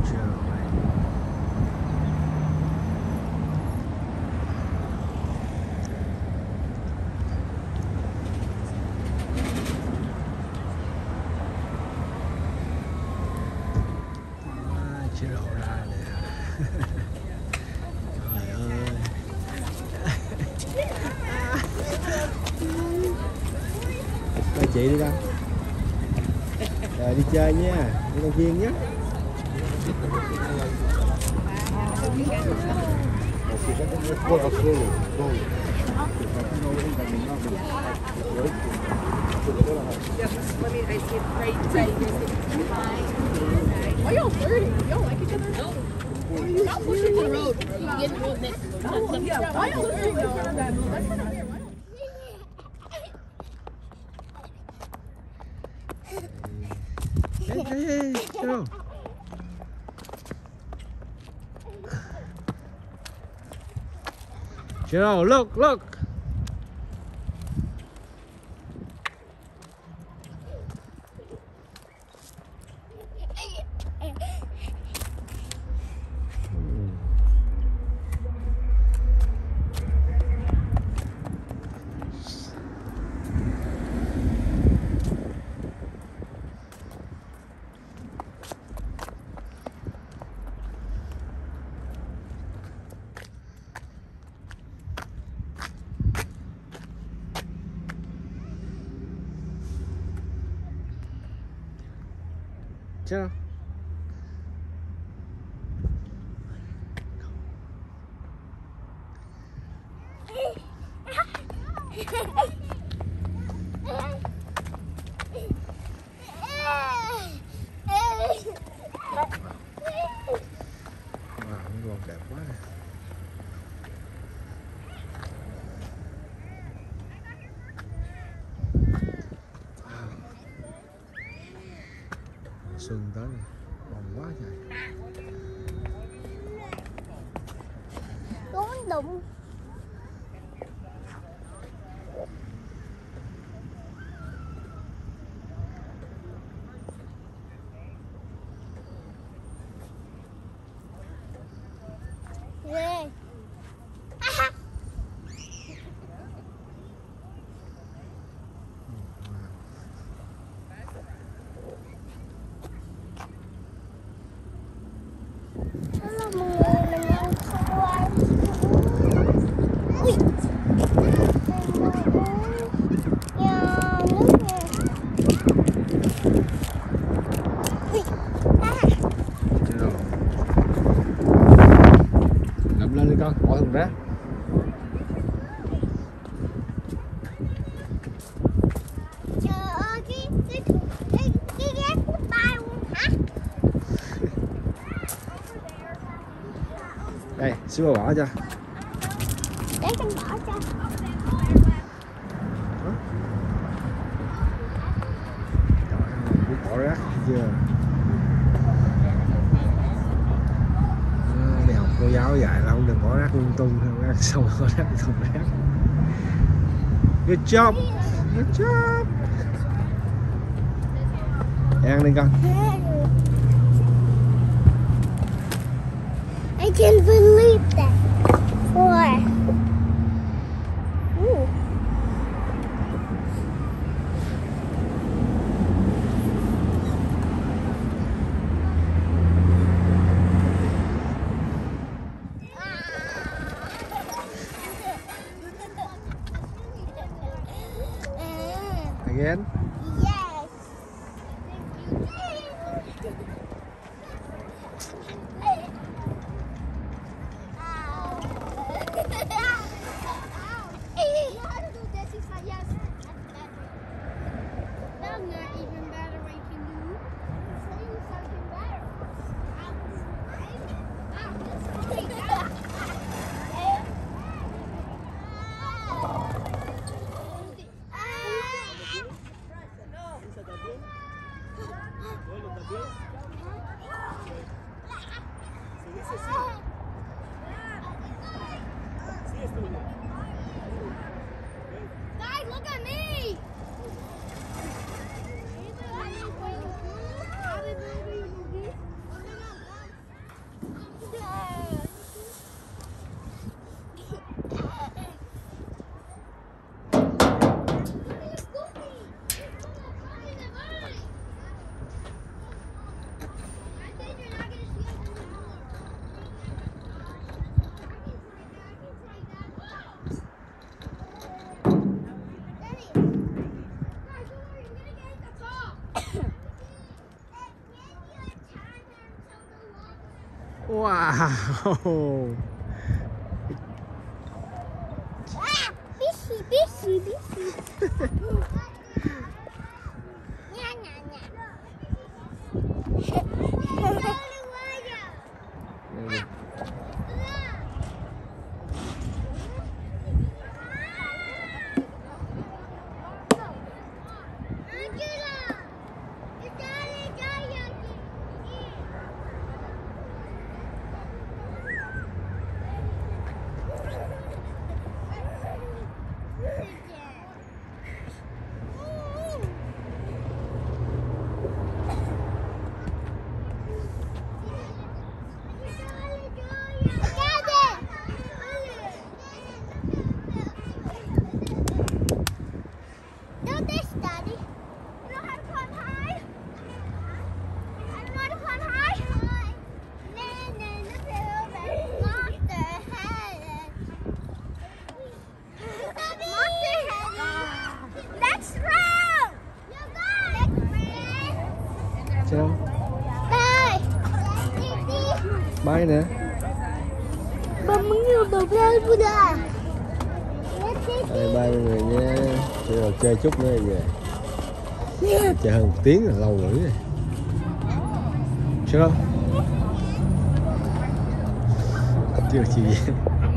Chế độ ra nè. Trời ơi. Mời chị đi đâu? Rồi đi chơi nha, đi công viên nhé. Why y'all flirting? Y'all like each other? No. Stop pushing the road. You get in the road next to me. Yeah, why y'all flirting though? That's not fair. Hey, go. Joe, look. Joe. Con đẹp quá. Xuân tới ngon quá trời. Đúng đụng. Ghê. Ngậm lên đi con, bỏ thùng rác. Trời ơi, cái rác của tay luôn hả? Đây, xíu bỏ cho. Để con bỏ cho. Biết bỏ rác chưa? Đi học cô giáo dạy là không được bỏ rác lung tung, rác xong bỏ rác thùng rác. Good job. Ăn đi con. I can't believe that. Four. Ooh. Again. Yes. Guys, look at me! Wow. Busy, busy, busy. Nha, nha, nha. Sao? Bay nè. Đây bay mọi người nha. Rồi chơi chút nữa về. Chơi hơn 1 tiếng là lâu rồi này. Sao đâu? Chưa gì.